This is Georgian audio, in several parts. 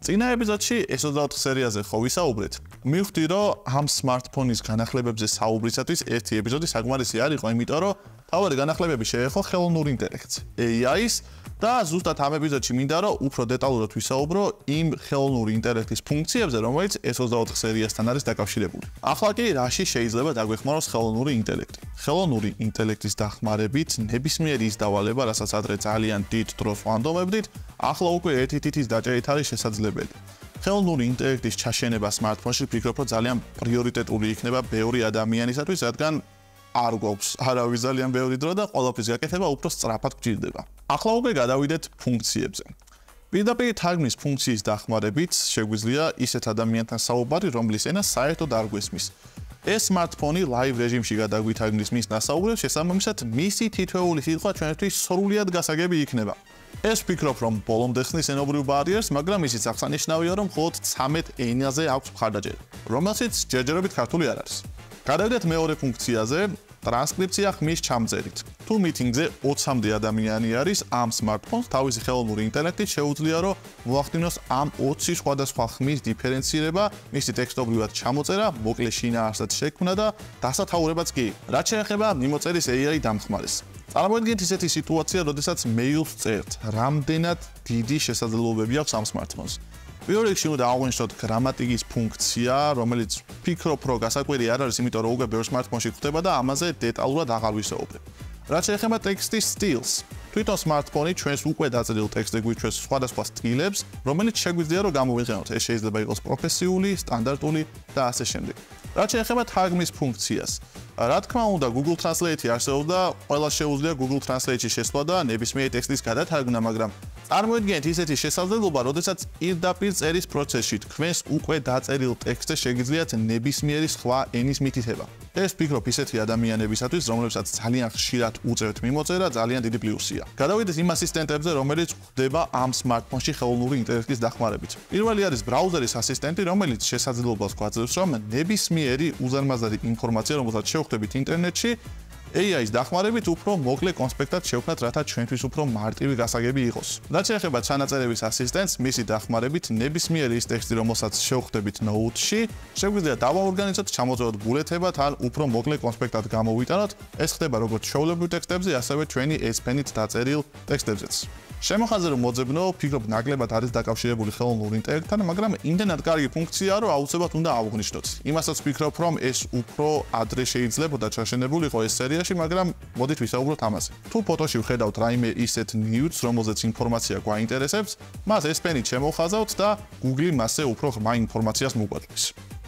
წინა ეპიზოდში S24 სერიაზე ხო ვისაუბრეთ. მივხვდი, რომ ამ სმარტფონის განახლებებზე საუბრისათვის ერთი ეპიზოდი საკმარისი არ იყო, იმიტომ რომ მთავარი განახლებები შეეხო ხელოვნურ ინტელექტს, AI-ს და ზუსტად ამ ეპიზოდში მინდა რომ უფრო დეტალურად ვისაუბრო იმ ხელოვნური ინტელექტის ფუნქციებზე, რომელიც S24 სერიასთან არის დაკავშირებული. ახლა კი რაში შეიძლება დაგვეხმაროს ხელოვნური ინტელექტი? ხელოვნური ინტელექტის დახმარებით ნებისმიერი ის დავალება, რასაც ადრე ძალიან დიდ დროს ვანდომებდით, ახლა უკვე ერთი თითის დაჭერით არის შესაძლებელი. ხელოვნური ინტელექტის ჩაშენება სმარტფონში ვფიქრობ, რომ ძალიან პრიორიტეტული იქნება ბევრი ადამიანისათვის, რადგან არ გვაქვს არავის ძალიან ბევრი დრო და ყველაფრის გაკეთება უფრო სწრაფად გჭირდება. ახლა უკვე გადავიდეთ ფუნქციებზე. პირდაპირ თარგმნის ფუნქციის დახმარებით შეგვიძლია ისეთ ადამიანთან საუბარი, რომლის ენა საერთოდ არ გვესმის. ეს სმარტფონი ლაივ რეჟიმში გადაგვითარგმნის მის ნასაუბრებს, შესაბამისად მისი თითოეული სიტყვა ჩვენთვის სრულად გასაგები იქნება. ეს ვფიქრობ, რომ ბოლომდე ხსნის ენობრივ ბარიერს, მაგრამ ისიც აღსანიშნავია, რომ მხოლოდ 13 ენაზე აქვს მხარდაჭერა, რომელშიც ჯერჯერობით ქართული არ არის. გადავიდეთ მეორე ფუნქციაზე, ტრანსკრიფცია ხმის ჩამწერით. თუ მიტინგზე 20-მდე ადამიანი არის, ამ სმარტფონს თავისი ხელოვნური ინტელექტით შეუძლია, რომ მოახდინოს ამ 20 სხვადასხვა ხმის დიფერენცირება, მისი ტექსტობრივად ჩამოწერა, მოკლე შინაარსად შექმნა და დასათაურებაც კი. რაც შეეხება მიმოწერის AI დამხმარეს. წარმოიდგინეთ ისეთი სიტუაცია, როდესაც მეილს წერთ, რამდენად დიდი შესაძლებლობები აქვს ამ სმარტფონს. პირველ რიგში უნდა აღვნიშნოთ გრამატიკის ფუნქცია, რომელიც ვფიქრობ, რომ გასაკვირი არ არის, იმიტომ რომ უკვე ბევრ სმარტფონში გვხვდება და ამაზე დეტალურად აღარ ვისაუბრებ. რაც შეეხება ტექსტის სტილს, თვითონ სმარტფონი ჩვენს უკვე დაწერილ ტექსტზე გვიჩვენს სხვადასხვა სტილებს, რომელიც შეგვიძლია რომ გამოვიყენოთ. ეს შეიძლება იყოს პროფესიული, სტანდარტული და ასე შემდეგ. რაც შეეხება თარგმნის ფუნქციას, რა თქმა უნდა, Google Translate არსებობს და ყველას შეუძლია Google Translate-ში შესვლა და ნებისმიერი ტექსტის გადათარგმნა, მაგრამ წარმოიდგინეთ ისეთი შესაძლებლობა, როდესაც პირდაპირ წერის პროცესში თქვენს უკვე დაწერილ ტექსტზე შეგიძლიათ ნებისმიერი სხვა ენის მითითება. ეს ვფიქრობ ისეთი ადამიანებისათვის, რომლებსაც ძალიან ხშირად უწევთ მიმოწერა, ძალიან დიდი პლუსია. გადავიდეთ იმ ასისტენტებზე, რომელიც გვხვდება ამ სმარტფონში ხელოვნური ინტელექტის დახმარებით. პირველი არის ბრაუზერის ასისტენტი, რომელიც შესაძლებლობას გვაძლევს, რომ ნებისმიერი უზარმაზარი ინფორმაცია, რომელსაც შევხვდებით ინტერნეტში, AI-ის დახმარებით უფრო მოკლე კონსპექტად შევქმნათ, რათა ჩვენთვის უფრო მარტივი გასაგები იყოს. რაც შეეხება ჩანაწერების ასისტენტს, მისი დახმარებით ნებისმიერი ის ტექსტი, რომელსაც შევხვდებით ნოუთში, შეგვიძლია დავაორგანიზოთ, ჩამოწევოთ ბულეთებად, ან უფრო მოკლე კონსპექტად გამოვიტანოთ. ეს ხდება როგორც ჩვეულებრივ ტექსტებზე, ასევე ჩვენი S Pen-ით დაწერილ ტექსტებზეც. შემოხაზე რომ მოძებნო, ვფიქრობ ნაკლებად არის დაკავშირებული ხელოვნურ ინტელექტთან, მაგრამ იმდენად კარგი ფუნქციაა, რომ აუცილებლად უნდა ავღნიშნოთ. იმასაც ვფიქრობ, რომ ეს უფრო ადრე შეიძლებოდა ჩაშენებულიყო ეს სერიაში, მაგრამ მოდით ვისაუბროთ ამაზე. თუ ფოტოში ვხედავთ რაიმე ისეთ ნიუც, რომელზეც ინფორმაცია გვაინტერესებს, მას S Pen-ით შემოვხაზავთ და Google მასზე უფრო ღრმა ინფორმაციას მოგვაწვდის.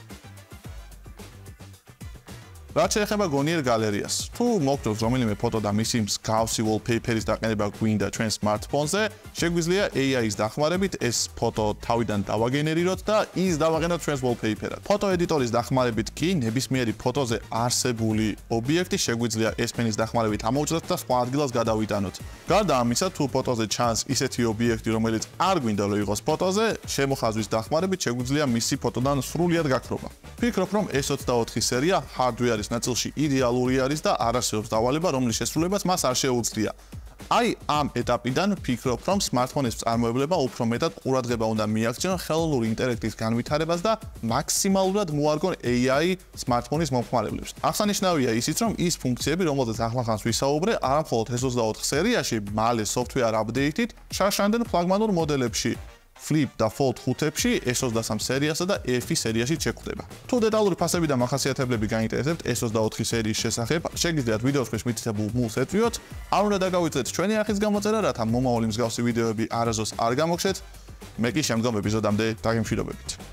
რაც შეეხება გონიერ გალერეას, თუ მოგწევს რომელიმე ფოტო და მისი მსგავსი wallpaper-ის დაყენება გვინდა ჩვენ სმარტფონზე, შეგვიძლია AI-ის დახმარებით ეს ფოტო თავიდან დავაგენერიროთ და ის დავაყენოთ ჩვენს wallpaper-ად. ფოტო ედიტორის დახმარებით კი ნებისმიერი ფოტოზე არსებული ობიექტი შეგვიძლია S Pen-ის დახმარებით ამოვჭრათ და სხვა ადგილას გადავიტანოთ. გარდა ამისა, თუ ფოტოზე ჩანს ისეთი ობიექტი, რომელიც არ გვინდა რომ იყოს ფოტოზე, შემოხაზვის დახმარებით შეგვიძლია მისი ფოტოდან სრულად გაქრობა. ვფიქრობ, რომ S24 სერია hardware ნაწილში იდეალური არის და არ არსებობს დავალება, რომლის შესრულებას მას არ შეუძლია. აი ამ ეტაპიდან ვფიქრობ, რომ სმარტფონის მწარმოებლებმა უფრო მეტად ყურადღება უნდა მიაქციონ ხელოვნური ინტელექტის განვითარებას და მაქსიმალურად მოარგონ AI სმარტფონის მომხმარებლებს. აღსანიშნავია ისიც, რომ ის ფუნქციები, რომელზეც ახლახანს ვისაუბრე, არა მხოლოდ S24 სერიაში, მალე software update-ით შარშანდენ ფლაგმანურ მოდელებში. Flip და Fold 5-ებში, S23 სერიასა და F სერიაში შეგვხვდება. თუ დეტალური ფასები და მახასიათებლები გაინტერესებთ S24 სერიის შესახებ, შეგიძლიათ ვიდეოს ქვეშ მითითებულ მულს ეწვიოთ. არ უნდა დაგავიწყდეთ ჩვენი არხის გამოწერა, რათა მომავალი მსგავსი ვიდეოები არასდროს არ გამოგხსნათ. მე კი შემდგომ ეპიზოდამდე დაგემშვიდობებით.